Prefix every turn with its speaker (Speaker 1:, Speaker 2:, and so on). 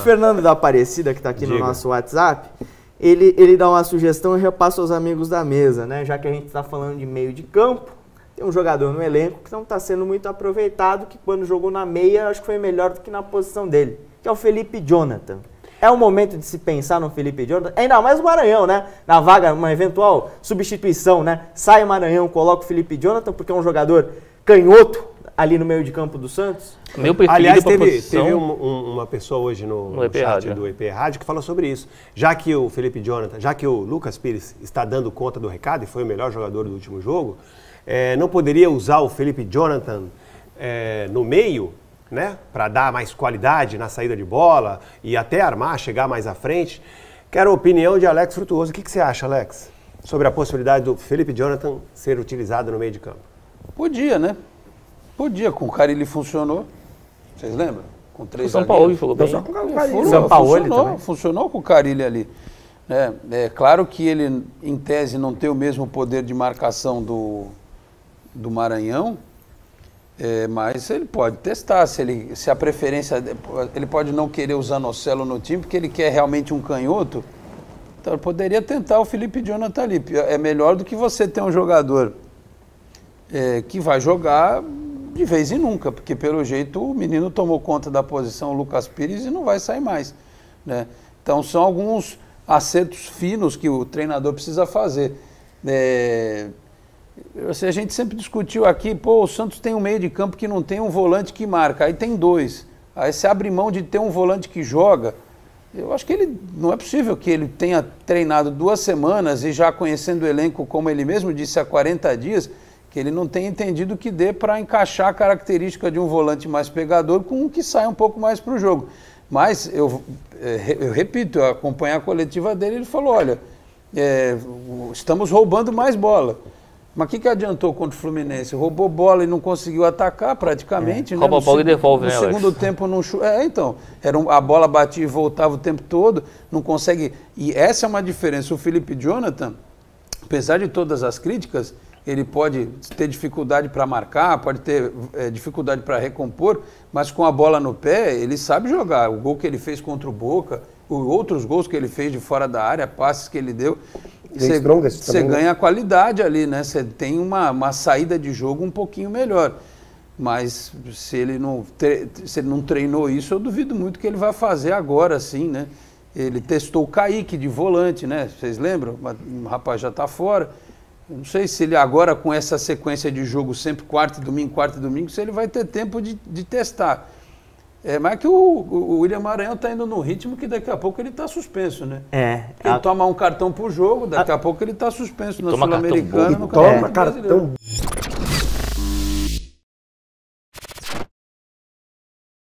Speaker 1: Fernando da Aparecida, que está aqui no nosso WhatsApp, ele dá uma sugestão e repassa aos amigos da mesa, né? Já que a gente está falando de meio de campo, tem um jogador no elenco que não está sendo muito aproveitado, que quando jogou na meia, acho que foi melhor do que na posição dele, que é o Felipe Jonathan. É o momento de se pensar no Felipe Jonathan, ainda mais o Maranhão, né? Na vaga, uma eventual substituição, né? Sai o Maranhão, coloca o Felipe Jonathan, porque é um jogador canhoto ali no meio de campo do Santos.
Speaker 2: Meu preferido.
Speaker 3: Aliás, teve uma pessoa hoje no
Speaker 2: EP
Speaker 3: chat
Speaker 2: Rádio,
Speaker 3: do EP Rádio que falou sobre isso. Já que o Felipe Jonathan, já que o Lucas Pires está dando conta do recado e foi o melhor jogador do último jogo, não poderia usar o Felipe Jonathan no meio, né, para dar mais qualidade na saída de bola e até armar, chegar mais à frente. Quero a opinião de Alex Frutuoso. O que você acha, Alex, sobre a possibilidade do Felipe Jonathan ser utilizado no meio de campo?
Speaker 4: Podia, né? Podia. Com o Carille funcionou. Vocês lembram? Com 3
Speaker 2: O São Paulo falou bem.
Speaker 4: Funcionou com o Carille ali. É claro que ele, em tese, não tem o mesmo poder de marcação do Maranhão, mas ele pode testar. Se a preferência... Ele pode não querer o Zanocelo no time, porque ele quer realmente um canhoto. Então, ele poderia tentar o Felipe Jonathan ali. É melhor do que você ter um jogador que vai jogar de vez em nunca, porque pelo jeito o menino tomou conta da posição, o Lucas Pires, e não vai sair mais, né? Então são alguns acertos finos que o treinador precisa fazer. A gente sempre discutiu aqui, o Santos tem um meio de campo que não tem um volante que marca, aí tem 2. Aí você abre mão de ter um volante que joga. Eu acho que não é possível que ele tenha treinado 2 semanas e já conhecendo o elenco, como ele mesmo disse, há 40 dias, que ele não tem entendido o que dê para encaixar a característica de um volante mais pegador com um que sai um pouco mais para o jogo. Mas, eu repito, eu acompanhei a coletiva dele, ele falou, olha, estamos roubando mais bola. Mas o que adiantou contra o Fluminense? Roubou bola e não conseguiu atacar praticamente. Né?
Speaker 2: Rouba a bola e devolve, né,
Speaker 4: No segundo tempo não... então, a bola batia e voltava o tempo todo, não consegue... E essa é uma diferença. O Felipe Jonathan, apesar de todas as críticas, ele pode ter dificuldade para marcar, pode ter dificuldade para recompor, mas com a bola no pé, ele sabe jogar. O gol que ele fez contra o Boca, outros gols que ele fez de fora da área, passes que ele deu, você ganha qualidade ali, né? Você tem uma saída de jogo um pouquinho melhor. Mas se ele não treinou isso, eu duvido muito que ele vai fazer agora, sim, né? Ele testou o Kaique de volante, né? Vocês lembram? O rapaz já está fora. Eu não sei se ele agora, com essa sequência de jogo, sempre quarta e domingo, se ele vai ter tempo de testar. Mas é que o William Maranhão está indo num ritmo que daqui a pouco ele está suspenso, né? Ele toma um cartão por jogo, daqui a pouco ele está suspenso na Sul-Americana.
Speaker 3: Toma cartão